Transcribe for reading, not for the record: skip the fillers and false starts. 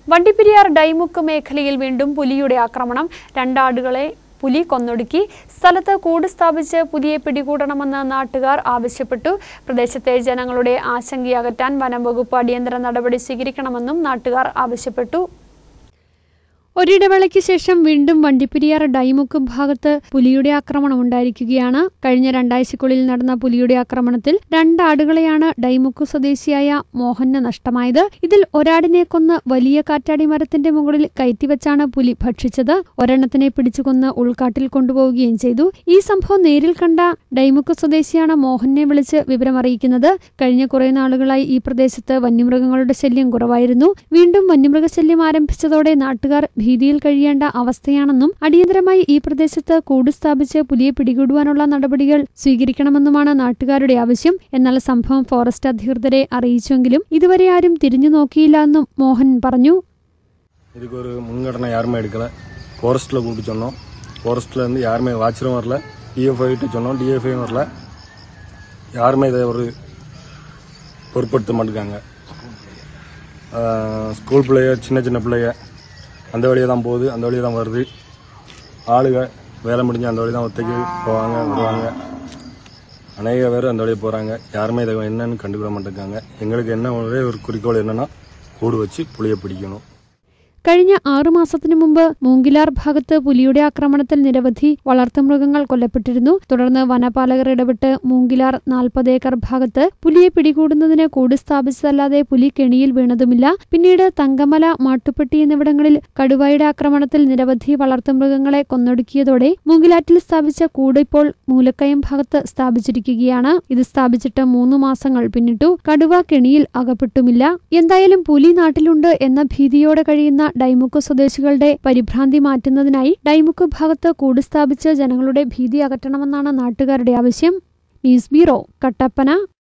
വണ്ടിപ്പെരിയാർ ഡൈമുക്ക് മേഖലയിൽ വീണ്ടും പുലിയുടെ ആക്രമണം. രണ്ടാടുകളെ പുലി കൊന്നൊടുക്കി. സ്ഥലത്ത് കൂട് സ്ഥാപിച്ച് പുലിയെ പിടികൂടണമെന്ന് നാട്ടുകാർ ആവശ്യപ്പെട്ടു. പ്രദേശത്തെ ജനങ്ങളുടെ ആശങ്കയകറ്റാൻ വനം വകുപ്പ് അടിയന്തര നടപടി സ്വീകരിക്കണമെന്നും നാട്ടുകാർ ആവശ്യപ്പെട്ടു. ഒരിടവേളയ്ക്ക് ശേഷം വീണ്ടും വണ്ടിപ്പെരിയാർ ഡൈമുക്ക് ഭാഗത്ത് പുലിയുടെ ആക്രമണം ഉണ്ടായിരിക്കുകയാണ്. കഴിഞ്ഞ രണ്ടാഴ്ചക്കുള്ളിൽ നടന്ന പുലിയുടെ ആക്രമണത്തിൽ രണ്ടാടുകളെയാണ് ഡൈമുക്ക് സ്വദേശിയായ മോഹന് നഷ്ടമായത്. ഇതിൽ ഒരാടിനെ കൊന്ന് വലിയ കാറ്റാടി മരത്തിന്റെ മുകളിൽ കയറ്റിവെച്ചാണ് പുലി ഭക്ഷിച്ചത്. ഒരെണ്ണത്തിനെ പിടിച്ചുകൊന്ന് ഉൾക്കാട്ടിൽ കൊണ്ടുപോവുകയും ചെയ്തു. ഈ സംഭവം നേരിൽ കണ്ട ഡൈമുക്ക് സ്വദേശിയാണ് മോഹനെ വിളിച്ച് വിവരമറിയിക്കുന്നത്. കഴിഞ്ഞ കുറെ നാളുകളായി ഈ പ്രദേശത്ത് വന്യമൃഗങ്ങളുടെ ശല്യം കുറവായിരുന്നു. വീണ്ടും വന്യമൃഗശല്യം ആരംഭിച്ചതോടെ നാട്ടുകാർ ഭീതിയിൽ കഴിയേണ്ട അവസ്ഥയാണെന്നും അടിയന്തരമായി ഈ പ്രദേശത്ത് കൂട് സ്ഥാപിച്ച് പുലിയെ പിടികൂടുവാനുള്ള നടപടികൾ സ്വീകരിക്കണമെന്നുമാണ് നാട്ടുകാരുടെ ആവശ്യം. എന്നാൽ സംഭവം ഫോറസ്റ്റ് അധികൃതരെ അറിയിച്ചെങ്കിലും ഇതുവരെ ആരും തിരിഞ്ഞു നോക്കിയില്ല എന്നും മോഹൻ പറഞ്ഞു. இதுக்கு முன்கடனை யாருமே எடுக்கல. ஃபாரஸ்ட்டில் கூப்பிட்டு சொன்னோம். ஃபாரஸ்ட்லேருந்து யாருமே வாட்சரும் வரல. டிஎஃப்ஐ கிட்ட சொன்னோம், டிஎஃப்ஐயும் வரல. யாருமே இதை ஒரு பொருட்படுத்த மாட்டேங்காங்க. ஸ்கூல் பிள்ளைய சின்ன சின்ன பிள்ளைய அந்த வழியாக தான் போகுது, அந்த வழியாக தான் வருது. ஆளுங்க வேலை முடிஞ்சு அந்த வழி தான் ஒத்தைக்கு போவாங்க வருவாங்க. அநேக பேர் அந்த வழியாக போகிறாங்க. யாருமே இதை என்னன்னு கண்டுக்கிட மாட்டேங்காங்க. எங்களுக்கு என்ன ஒரே ஒரு குறிக்கோள் என்னென்னா கூடு வச்சு புளியை பிடிக்கணும். കഴിഞ്ഞ 6 മാസത്തിനു മുമ്പ് മൂങ്കിലാർ ഭാഗത്ത് പുലിയുടെ ആക്രമണത്തിൽ നിരവധി വളർത്തുമൃഗങ്ങൾ കൊല്ലപ്പെട്ടിരുന്നു. തുടർന്ന് വനപാലകർ ഇടപെട്ട് മൂങ്കിലാർ 40 ഏക്കർ ഭാഗത്ത് പുലിയെ പിടികൂടുന്നതിന് കൂട് സ്ഥാപിച്ചതല്ലാതെ പുലി കെണിയിൽ വീണതുമില്ല. പിന്നീട് തങ്കമല, മാട്ടുപ്പെട്ടി എന്നിവിടങ്ങളിൽ കടുവയുടെ ആക്രമണത്തിൽ നിരവധി വളർത്തുമൃഗങ്ങളെ കൊന്നൊടുക്കിയതോടെ മൂങ്കിലാറ്റിൽ സ്ഥാപിച്ച കൂട് ഇപ്പോൾ മൂലക്കയം ഭാഗത്ത് സ്ഥാപിച്ചിരിക്കുകയാണ്. ഇത് സ്ഥാപിച്ചിട്ട് 3 മാസങ്ങൾ പിന്നിട്ടു. കടുവ കെണിയിൽ അകപ്പെട്ടുമില്ല. എന്തായാലും പുലി നാട്ടിലുണ്ട് എന്ന ഭീതിയോടെ കഴിയുന്ന ഡൈമുക്ക് സ്വദേശികളുടെ പരിഭ്രാന്തി മാറ്റുന്നതിനായി ഡൈമുക്ക് ഭാഗത്ത് കൂട് സ്ഥാപിച്ച് ജനങ്ങളുടെ ഭീതി അകറ്റണമെന്നാണ് നാട്ടുകാരുടെ ആവശ്യം. News bureau, Kattappana.